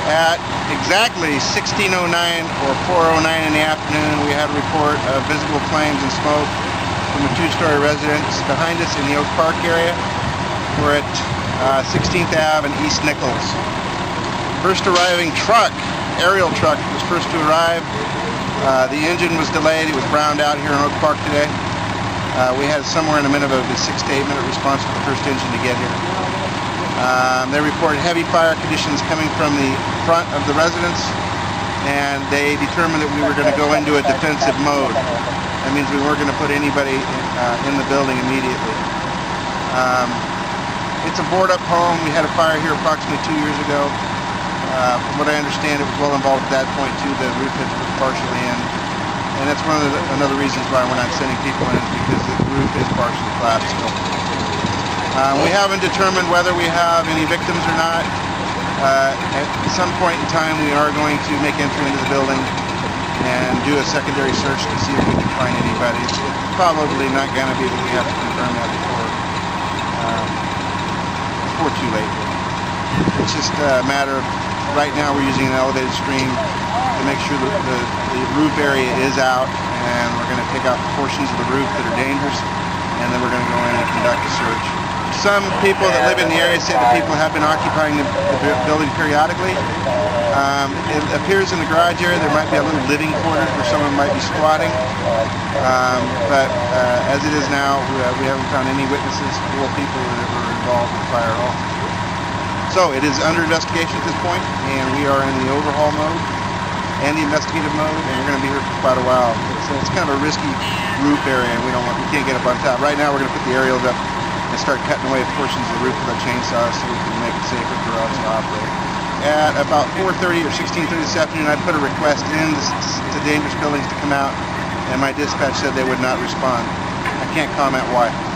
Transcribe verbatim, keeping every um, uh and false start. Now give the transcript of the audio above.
At exactly sixteen oh nine or four oh nine in the afternoon, we had a report of visible flames and smoke from a two-story residence behind us in the Oak Park area. We're at uh, sixteenth Avenue and East Nichols. First arriving truck, aerial truck, was first to arrive. Uh, the engine was delayed. It was browned out here in Oak Park today. Uh, we had somewhere in the minute of a six to eight minute response for the first engine to get here. Um, they reported heavy fire conditions coming from the front of the residence, and they determined that we were going to go into a defensive mode. That means we weren't going to put anybody uh, in the building immediately. Um, it's a board-up home. We had a fire here approximately two years ago. Uh, from what I understand, it was well involved at that point too. The roof had was partially in, and that's one of the another reasons why we're not sending people in, is because the roof is partially collapsed still. Uh, we haven't determined whether we have any victims or not. Uh, at some point in time, we are going to make entry into the building and do a secondary search to see if we can find anybody. It's probably not going to be that we have to confirm that before, um, before too late. It's just a matter of, right now we're using an elevated stream to make sure that the, the roof area is out, and we're going to take out portions of the roof that are dangerous, and then we're going to go in and conduct a search. Some people that live in the area say that people have been occupying the, the building periodically. Um, it appears in the garage area there might be a little living quarters where someone might be squatting. Um, but uh, as it is now, we, uh, we haven't found any witnesses or people that were involved in the fire at all. So it is under investigation at this point, and we are in the overhaul mode and the investigative mode, and we're going to be here for quite a while. It's, it's kind of a risky roof area, and we don't want, we can't get up on top. Right now we're going to put the aerials up and start cutting away portions of the roof with a chainsaw so we can make it safer for us to operate. At about four thirty or sixteen thirty this afternoon, I put a request in to, to Dangerous Buildings to come out, and my dispatch said they would not respond. I can't comment why.